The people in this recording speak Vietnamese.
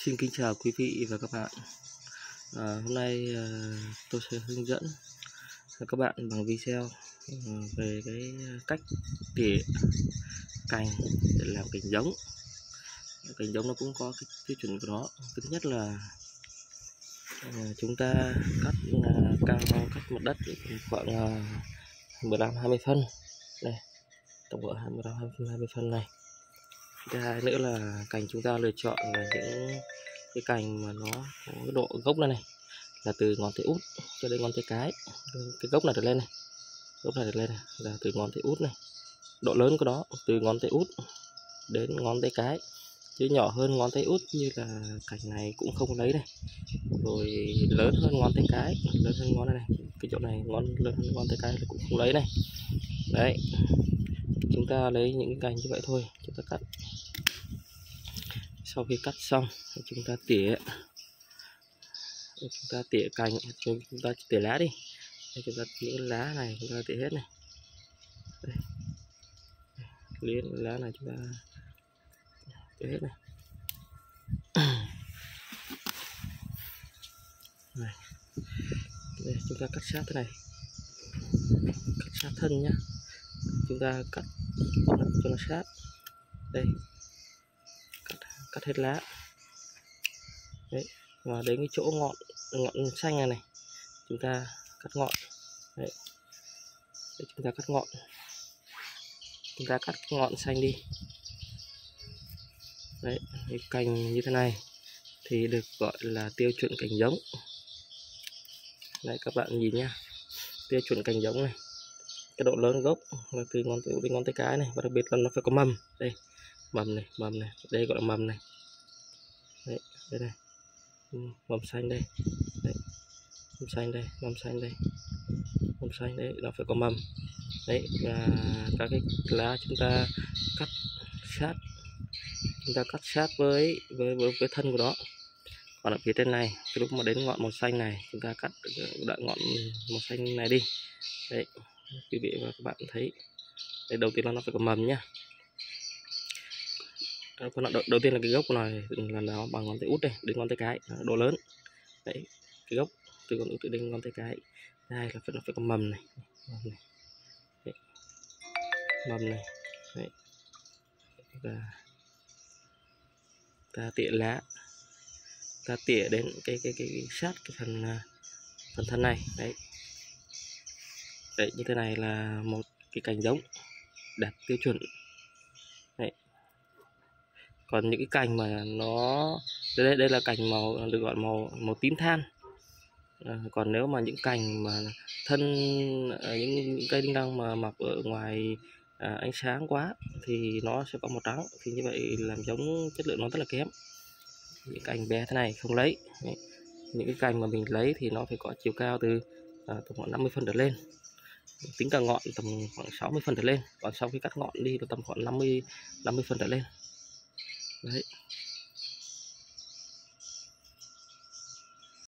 Xin kính chào quý vị và các bạn. Hôm nay tôi sẽ hướng dẫn các bạn bằng video về cái cách tỉa cành để làm cành giống. Cành giống nó cũng có cái tiêu chuẩn của nó. Cái thứ nhất là chúng ta cắt cao cách mặt đất khoảng 15-20 phân đây, tổng cộng 15-20 phân này. Thứ hai nữa là cành chúng ta lựa chọn là những cái cành mà nó có cái độ gốc này là từ ngón tay út cho đến ngón tay cái gốc này trở lên này, gốc này trở lên này là từ ngón tay út này, độ lớn của nó từ ngón tay út đến ngón tay cái, chứ nhỏ hơn ngón tay út như là cành này cũng không lấy này, rồi lớn hơn ngón tay cái, lớn hơn ngón này, cái chỗ này lớn hơn ngón tay cái là cũng không lấy này. Đấy, chúng ta lấy những cái cành như vậy thôi, chúng ta cắt. Sau khi cắt xong chúng ta tỉa cành, chúng ta tỉa lá đi. Đây, chúng ta những lá này chúng ta tỉa hết này. Đây, liên lá này chúng ta tỉa hết này. Này. Đây, chúng ta cắt sát thế này, cắt sát thân nhá, chúng ta cắt cho nó sát. Đây, cắt hết lá. Đấy, và đến cái chỗ ngọn xanh này này chúng ta cắt ngọn. Đấy, chúng ta cắt ngọn xanh đi. Đấy, cái cành như thế này thì được gọi là tiêu chuẩn cành giống. Đấy, các bạn nhìn nhá, tiêu chuẩn cành giống này, cái độ lớn gốc là từ ngón tay đến ngón tay cái này, và đặc biệt là nó phải có mầm. Đây, mầm này, đây gọi là mầm này. Đấy, đây này, mầm xanh đây, đấy, mầm xanh đây, mầm xanh đấy, nó phải có mầm. Đấy, và các cái lá chúng ta cắt sát với thân của nó. Còn ở phía trên này, cái lúc mà đến ngọn màu xanh này chúng ta cắt đoạn ngọn màu xanh này đi. Đấy, quý vị và các bạn thấy, đây, đầu tiên là nó phải có mầm nhá. Đầu tiên là cái gốc của nó là nó bằng ngón tay út đây đến ngón tay cái, độ lớn. Đấy, cái gốc từ ngón út đến ngón tay cái. Đây là nó phải có mầm này, đấy, mầm này. Đấy, và ta tỉa lá, ta tỉa đến cái sát cái phần thân này. Đấy, như thế này là một cái cành giống đạt tiêu chuẩn. Đấy, còn những cái cành mà nó đây là cành màu được gọi màu tím than. Còn nếu mà những cành mà thân những cây đinh lăng mà mọc ở ngoài ánh sáng quá thì nó sẽ có màu trắng, thì như vậy làm giống chất lượng nó rất là kém. Những cành bé thế này không lấy. Đấy, những cái cành mà mình lấy thì nó phải có chiều cao từ tầm khoảng 50 phân trở lên, tính cả ngọn tầm khoảng 60 phân trở lên, còn sau khi cắt ngọn đi là tầm khoảng 50 phân trở lên. Đấy,